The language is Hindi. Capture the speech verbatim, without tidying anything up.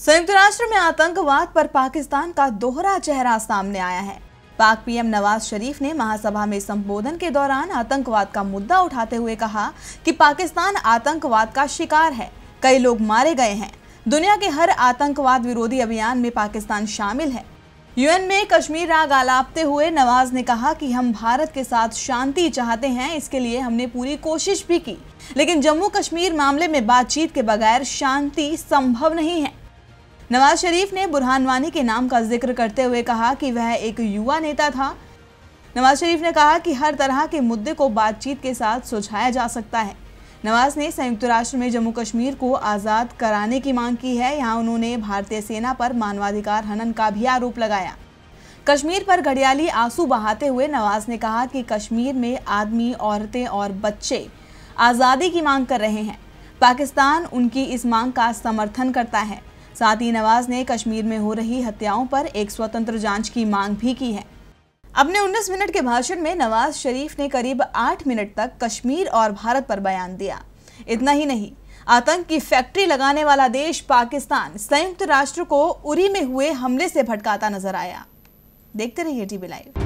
संयुक्त राष्ट्र में आतंकवाद पर पाकिस्तान का दोहरा चेहरा सामने आया है। पाक पीएम नवाज शरीफ ने महासभा में संबोधन के दौरान आतंकवाद का मुद्दा उठाते हुए कहा कि पाकिस्तान आतंकवाद का शिकार है, कई लोग मारे गए हैं। दुनिया के हर आतंकवाद विरोधी अभियान में पाकिस्तान शामिल है। यूएन में कश्मीर राग आलापते हुए नवाज ने कहा कि हम भारत के साथ शांति चाहते हैं, इसके लिए हमने पूरी कोशिश भी की, लेकिन जम्मू कश्मीर मामले में बातचीत के बगैर शांति संभव नहीं है। नवाज शरीफ ने बुरहान वानी के नाम का जिक्र करते हुए कहा कि वह एक युवा नेता था। नवाज शरीफ ने कहा कि हर तरह के मुद्दे को बातचीत के साथ सुलझाया जा सकता है। नवाज ने संयुक्त राष्ट्र में जम्मू कश्मीर को आज़ाद कराने की मांग की है। यहाँ उन्होंने भारतीय सेना पर मानवाधिकार हनन का भी आरोप लगाया। कश्मीर पर घड़ियाली आंसू बहाते हुए नवाज ने कहा कि कश्मीर में आदमी, औरतें और बच्चे आज़ादी की मांग कर रहे हैं। पाकिस्तान उनकी इस मांग का समर्थन करता है। साथ ही नवाज ने कश्मीर में हो रही हत्याओं पर एक स्वतंत्र जांच की मांग भी की है। अपने उन्नीस मिनट के भाषण में नवाज शरीफ ने करीब आठ मिनट तक कश्मीर और भारत पर बयान दिया। इतना ही नहीं, आतंक की फैक्ट्री लगाने वाला देश पाकिस्तान संयुक्त राष्ट्र को उरी में हुए हमले से भटकाता नजर आया। देखते रहिए टीवी लाइव।